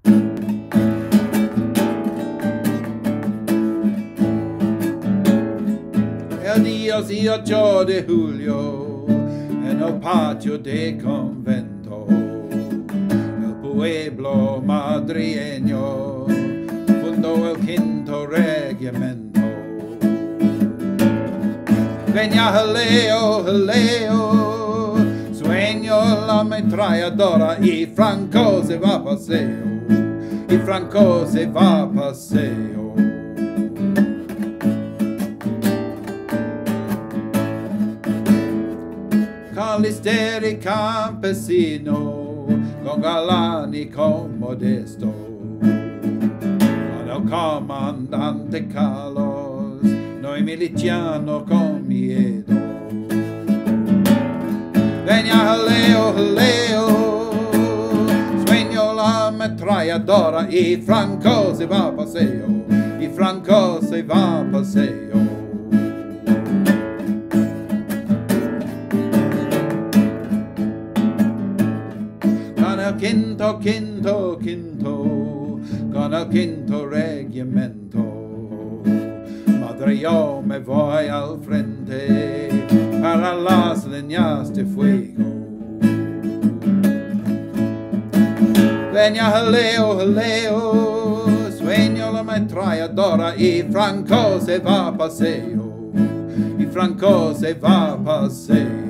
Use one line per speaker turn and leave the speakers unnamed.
El diez y 8 de julio, en el patio de convento, el pueblo madrileno fundó el quinto regimiento. Venga Jaleo, Jaleo, Sueno la ametralladora y Franco se va a paseo, y Franco se va a paseo. Calisteri campesino, con galán y con modesto, con el comandante Carlos, no hay miliciano con miedo. Venga Jaleo, Jaleo, sueño la ametralladora y Franco se va a paseo, y Franco se va a paseo. Quinto, quinto, quinto, con el quinto regimiento, Madre, yo me voy al frente para las líneas de fuego. Venga Jaleo, Jaleo, sueño la ametralladora y Franco se va a paseo, y Franco se va a paseo.